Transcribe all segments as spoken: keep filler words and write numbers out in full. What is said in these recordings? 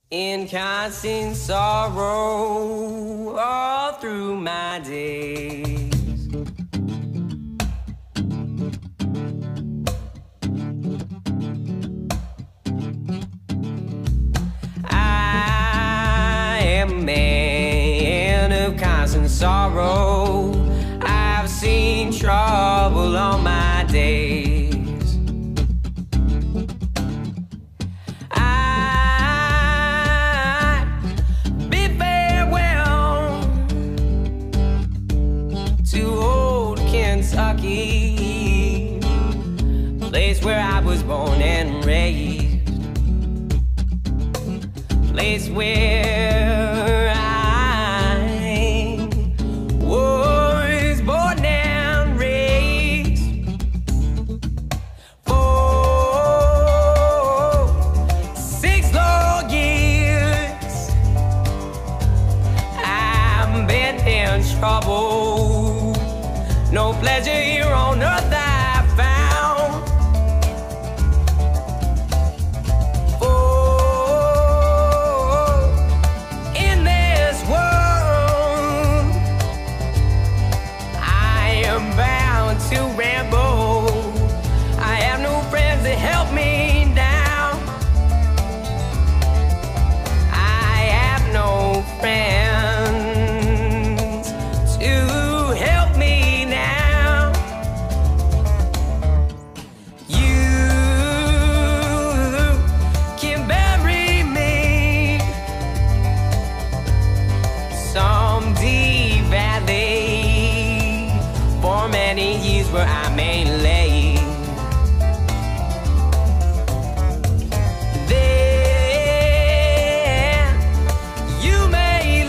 in constant sorrow all through my days. I am a man of constant sorrow. I've seen trouble all my days. Kentucky, place where I was born and raised, place where I was born and raised. For six long years I've been in trouble. No pleasure here on earth I found. Oh, in this world I am bound to ramble. I have no friends to help me now. I have no friends. Some deep valley for many years where I may lay. There you may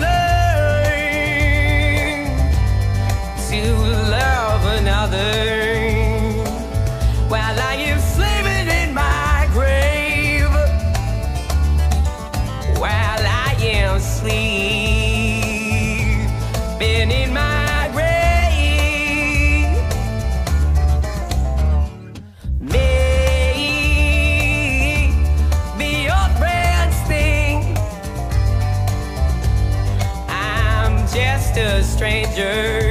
learn to love another while I am sleeping in my grave, while I am asleep. Been in my grave. Maybe your friends think I'm just a stranger.